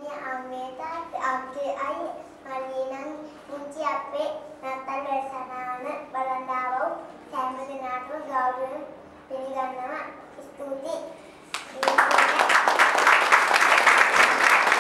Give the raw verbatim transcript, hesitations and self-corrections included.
අම්මේ අම්මේ තාත්තේ අපේ අයියේ මල්ලිනම් මුංචි අපේ නත්තල් වැඩසටහන බලන් ආවෝ සෑම දිනකටම ගෞරවයෙන් පිළිගන්නවා ස්තුතියි